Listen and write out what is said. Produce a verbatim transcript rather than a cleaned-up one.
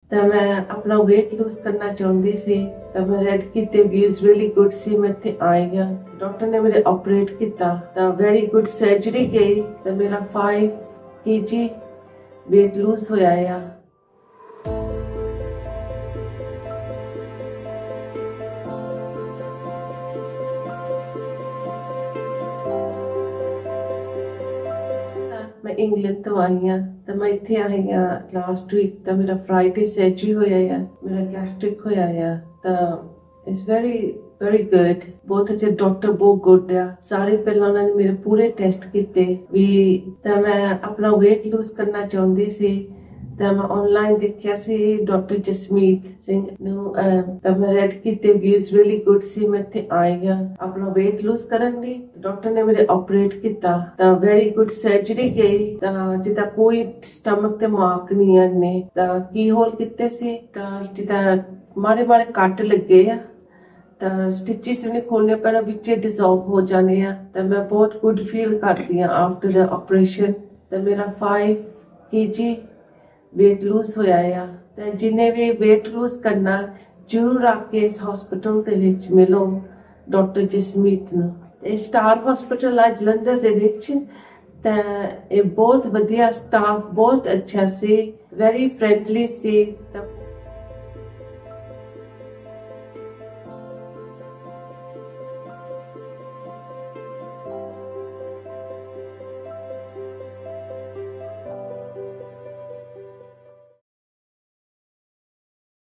ਤਾਂ ਮੈਂ ਆਪਣਾ weight lose ਕਰਨਾ ਚਾਹੁੰਦੀ ਸੀ ਤਾਂ ਮੈਂ ਰੈਡ ਕੀਤੇ views really good ਸੀ। ਮੈਂ ਇੱਥੇ ਆਈ ਹਾਂ, ਡਾਕਟਰ ਨੇ ਮੇਰੇ ਆਪਰੇਟ ਕੀਤਾ ਤਾਂ very good surgery ਗਈ ਤਾਂ ਮੇਰਾ five kg weight lose ਹੋਇਆ ਆ। मैं इंग्लैंड तो आई हाँ तो मैं इत्थे आई हाँ लास्ट वीक तो मेरा फ्राइडे सर्जरी होया है, मेरा गैस्ट्रिक होया है तो इट्स वेरी वेरी गुड। बहुत अच्छे डॉक्टर, बहुत गुड आ। सारे पहले उन्होंने मेरे पूरे टेस्ट किते भी तो मैं अपना वेट लूज करना चाहती सी तो मैं ऑनलाइन देखिया सी डॉक्टर जसमीत सिंह ਨੂੰ ਤਾਂ ਮੈਂ ਰੈਡ ਕੀਤੇ views really good ਸੀ। ਮੈਂ ਇੱਥੇ ਆਈ ਹਾਂ ਆਪਣਾ weight lose ਕਰਨ ਲਈ, ਡਾਕਟਰ ਨੇ ਮੇਰੇ ਆਪਰੇਟ ਕੀਤਾ ਤਾਂ very good surgery ਗਈ ਤਾਂ ਜਿੱਦਾਂ ਕੋਈ ਸਟਮਕ ਤੇ ਮਾਰਕ ਨਹੀਂ ਹੈ ਨੇ ਤਾਂ ਕੀ ਹੋਲ ਕੀਤੇ ਸੀ ਤਾਂ ਜਿੱਦਾਂ ਮਾਰੇ ਮਾਰੇ ਕੱਟ ਲੱਗੇ ਆ ਤਾਂ ਸਟਿਚਸ ਵੀ ਖੋਲਣੇ ਪੈਣਾ, ਵਿੱਚ ਡਿਸੋਲਵ ਹੋ ਜਾਣੇ ਆ ਤਾਂ ਮੈਂ ਬਹੁਤ ਗੁੱਡ ਫੀਲ ਕਰਦੀ ਆ ਆਫਟਰ ਦ ਆਪਰੇਸ਼ਨ। ਤਾਂ ਮੇਰਾ five kg weight lose ਹੋਇਆ ਆ ਤੇ ਜਿਨੇ ਵੀ weight lose ਕਰਨਾ ਜ਼ਰੂਰ ਆ ਕੇ ਇਸ ਹਸਪੀਟਲ ਦੇ ਵਿੱਚ ਮਿਲੋ ਡਾਕਟਰ ਜਸਮੀਤ ਨੂੰ। ਇਹ ਸਟਾਰ ਹਸਪੀਟਲ ਆ ਜਲੰਧਰ ਦੇ ਵਿੱਚ ਤਾਂ ਇਹ ਬਹੁਤ ਵਧੀਆ ਸਟਾਫ, ਬਹੁਤ ਅੱਛਾ ਸੀ, ਵੈਰੀ ਫ੍ਰੈਂਡਲੀ ਸੀ ਤਾਂ